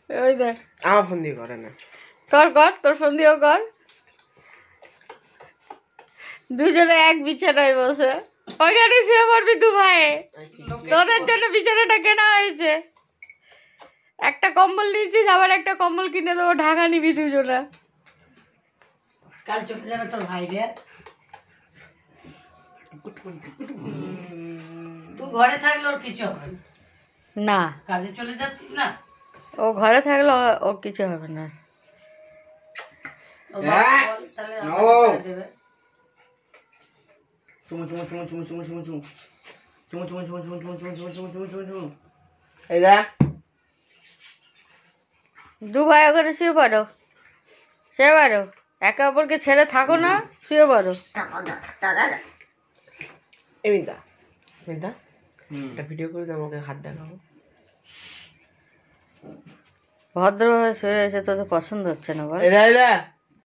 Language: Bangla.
ওই দেখ আমার ফোন দিয়ে করে না। কর কর, তোর ফোন দিয়েও কর। দুজনে এক বিছানায় বসে ওইখানে শুয়ে পড়বি দু ভাই। তোদের জন্য বিছানাটা কেনা হয়েছে। একটা কম্বল নিয়েছিস, আবার একটা কম্বল কিনে দেবো, ঢাকা নিবি দুজনে। কাল চলে যাবে তোর ভাই রে। তুই ঘরে থাকলে ওর কিছু হবে না, কাজে চলে যাচ্ছিস না। ও ঘরে থাকলে ও কিছু হবে না। ও বাবা বল, তাহলে আমাকে দেবে। চুমু চুমু চুমু চুমু চুমু চুমু চুমু চুমু চুমু চুমু চুমু চুমু চুমু চুমু চুমু চুমু চুমু। এই দেখ দু ভাই ওখানে শুয়ে পড়ো, শুয়ে পড়ো, একে অপরকে ছেড়ে থাকো না, শুয়ে পড়ো। এই মিতা মিতা একটা ভিডিও করে দে, আমাকে হাত দেখাবো। ভদ্রভাবে শুয়ে রয়েছে, তোদের পছন্দ হচ্ছে না বল? এই দেখ